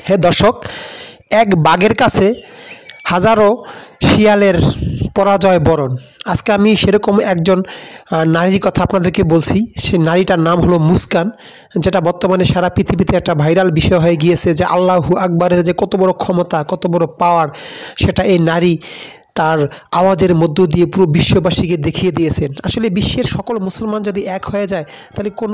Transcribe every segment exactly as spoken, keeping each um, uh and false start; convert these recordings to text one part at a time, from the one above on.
হে দর্শক, এক বাঘের কাছে হাজারো শিয়ালের পরাজয় বরণ। আজকে আমি সেরকম একজন নারীর কথা আপনাদেরকে বলছি। সে নারীটার নাম হলো মুস্কান, যেটা বর্তমানে সারা পৃথিবীতে একটা ভাইরাল বিষয় হয়ে গিয়েছে যে আল্লাহু আকবরের যে কত বড় ক্ষমতা, কত বড় পাওয়ার, সেটা এই নারী তার আওয়াজের মধ্য দিয়ে পুরো বিশ্ববাসীকে দেখিয়ে দিয়েছেন। আসলে বিশ্বের সকল মুসলমান যদি এক হয়ে যায় তাহলে কোনো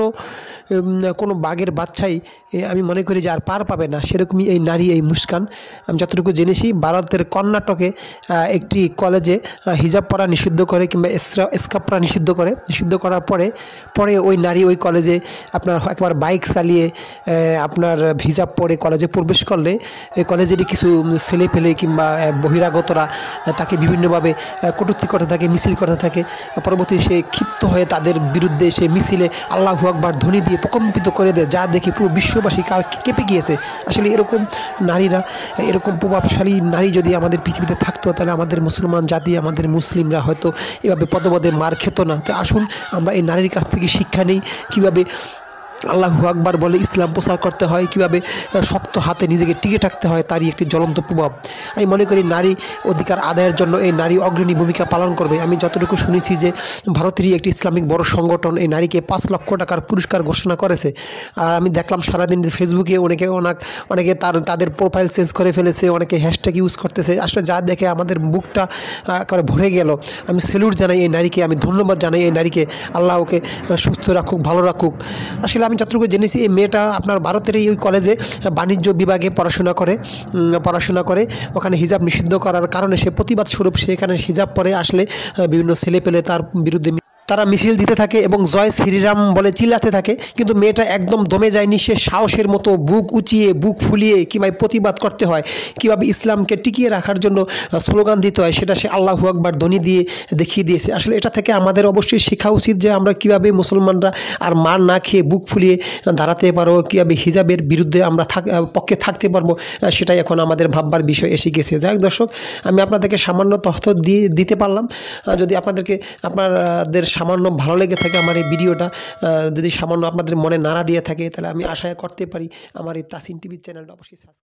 কোনো বাঘের বাচ্চাই আমি মনে করি যে আর পার পাবে না। সেরকমই এই নারী, এই মুস্কান। আমি যতটুকু জেনেছি ভারতের কর্ণাটকে একটি কলেজে হিজাব পরা নিষিদ্ধ করে কিংবা স্কার্ফ পরা নিষিদ্ধ করে নিষিদ্ধ করার পরে পরে ওই নারী ওই কলেজে আপনার একবার বাইক চালিয়ে আপনার হিজাব পরে কলেজে প্রবেশ করলে এই কলেজেরই কিছু ছেলে পেলে কিংবা বহিরাগতরা তাকে বিভিন্নভাবে কটূক্তি করতে থাকে, মিছিল করতে থাকে। পরবর্তী সে ক্ষিপ্ত হয়ে তাদের বিরুদ্ধে সে মিছিলে আল্লাহু আকবার ধ্বনি দিয়ে প্রকম্পিত করে দেয়, যা দেখে পুরো বিশ্ববাসী কেঁপে গিয়েছে। আসলে এরকম নারীরা, এরকম প্রভাবশালী নারী যদি আমাদের পৃথিবীতে থাকতো তাহলে আমাদের মুসলমান জাতি, আমাদের মুসলিমরা হয়তো এভাবে পদে পদে মার খেত না। তো আসুন আমরা এই নারীর কাছ থেকে শিক্ষা নেই, কীভাবে আল্লাহু আকবার বলে ইসলাম প্রচার করতে হয়, কীভাবে শক্ত হাতে নিজেকে টিকে থাকতে হয়, তারই একটি জ্বলন্ত প্রভাব। আমি মনে করি নারী অধিকার আদায়ের জন্য এই নারী অগ্রণী ভূমিকা পালন করবে। আমি যতটুকু শুনেছি যে ভারতেরই একটি ইসলামিক বড় সংগঠন এই নারীকে পাঁচ লক্ষ টাকার পুরস্কার ঘোষণা করেছে। আর আমি দেখলাম সারাদিন ফেসবুকে অনেকে অনেক অনেকে তার তাদের প্রোফাইল চেঞ্জ করে ফেলেছে, অনেকে হ্যাশট্যাগ ইউজ করতেছে। আসলে যা দেখে আমাদের বুকটা একেবারে ভরে গেল। আমি স্যালুট জানাই এই নারীকে, আমি ধন্যবাদ জানাই এই নারীকে। আল্লাহ ওকে সুস্থ রাখুক, ভালো রাখুক। আসলে আমি যতটুকু জেনেছি এই মেয়েটা আপনার ভারতের এই কলেজে বাণিজ্য বিভাগে পড়াশোনা করে পড়াশোনা করে ওখানে হিজাব নিষিদ্ধ করার কারণে সে প্রতিবাদ স্বরূপ সে এখানে হিজাব পরে আসলে বিভিন্ন ছেলে পেলে তার বিরুদ্ধে তারা মিছিল দিতে থাকে এবং জয় শ্রীরাম বলে চিল্লাতে থাকে। কিন্তু মেয়েটা একদম দমে যায়নি। সে সাহসের মতো বুক উঁচিয়ে, বুক ফুলিয়ে কীভাবে প্রতিবাদ করতে হয়, কীভাবে ইসলামকে টিকিয়ে রাখার জন্য স্লোগান দিতে হয়, সেটা সে আল্লাহু আকবার ধ্বনি দিয়ে দেখিয়ে দিয়েছে। আসলে এটা থেকে আমাদের অবশ্যই শেখা উচিত যে আমরা কীভাবে মুসলমানরা আর মার না খেয়ে বুক ফুলিয়ে দাঁড়াতে পারবো, কীভাবে হিজাবের বিরুদ্ধে আমরা থাক পক্ষে থাকতে পারবো, সেটাই এখন আমাদের ভাববার বিষয় এসে গেছে। যাই হোক দর্শক, আমি আপনাদেরকে সামান্য তথ্য দিয়ে দিতে পারলাম। যদি আপনাদেরকে আপনাদের সামান্য ভালো লেগে থাকে আমার এই ভিডিওটা, যদি সামান্য আপনাদের মনে নাড়া দিয়ে থাকে, তাহলে আমি আশা করতে পারি আমার এই তাসিন টিভি চ্যানেলটা অবশ্যই সাবস্ক্রাইব